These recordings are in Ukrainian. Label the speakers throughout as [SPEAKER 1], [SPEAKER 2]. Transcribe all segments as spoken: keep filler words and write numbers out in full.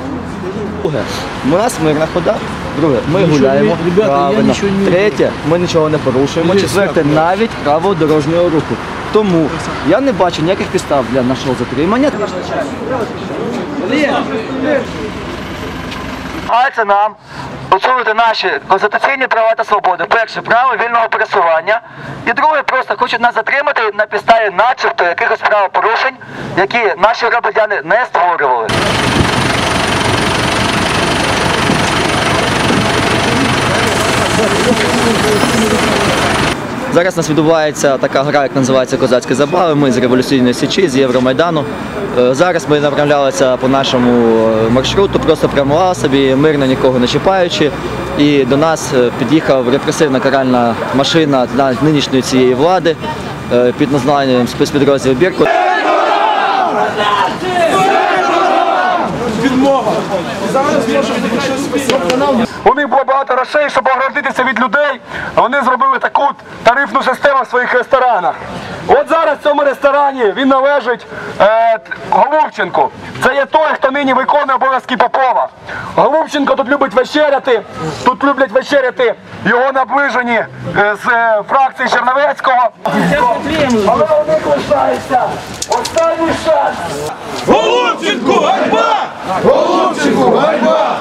[SPEAKER 1] Друге, у нас мирна хода. Друге, ми гуляємо. Правильно. Третє, ми нічого не порушуємо. Четверте, навіть правил дорожнього руху. Тому я не бачу ніяких підстав для нашого затримання. Це нам усунути наші конституційні права та свободи. Перше, право вільного пересування. І друге, просто хочуть нас затримати на підставі начебто якихось правопорушень, які наші громадяни не створювали. Зараз у нас відбувається така гра, як називається «Козацькі забави». Ми з Революційної Січі, з Євромайдану. Зараз ми направлялися по нашому маршруту, просто прямували собі, мирно нікого не чіпаючи. І до нас під'їхала репресивна каральна машина для нинішньої цієї влади під названням спецпідрозділ «Беркут».
[SPEAKER 2] У них було багато грошей, щоб огородитися від людей, а вони зробили таку тарифну систему в своїх ресторанах. От зараз в цьому ресторані він належить е, Голубченку. Це є той, хто нині виконує обов'язки Попова. Голубченко тут любить вечеряти, тут люблять вечеряти його наближені е, з е, фракції Черновецького. Але у них лишається останній шанс.
[SPEAKER 3] Голубченку, ганьба! Голубченку, ганьба!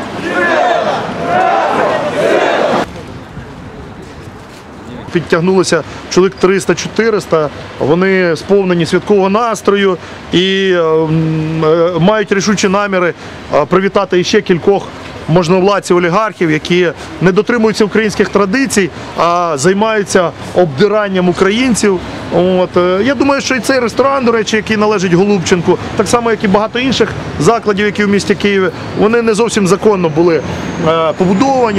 [SPEAKER 4] Підтягнулося чоловік триста-чотириста, вони сповнені святкового настрою і е, е, мають рішучі наміри е, привітати іще кількох можновладців, олігархів, які не дотримуються українських традицій, а займаються обдиранням українців. От. Е, я думаю, що і цей ресторан, до речі, який належить Голубченку, так само, як і багато інших закладів, які в місті Києві, вони не зовсім законно були е, побудовані.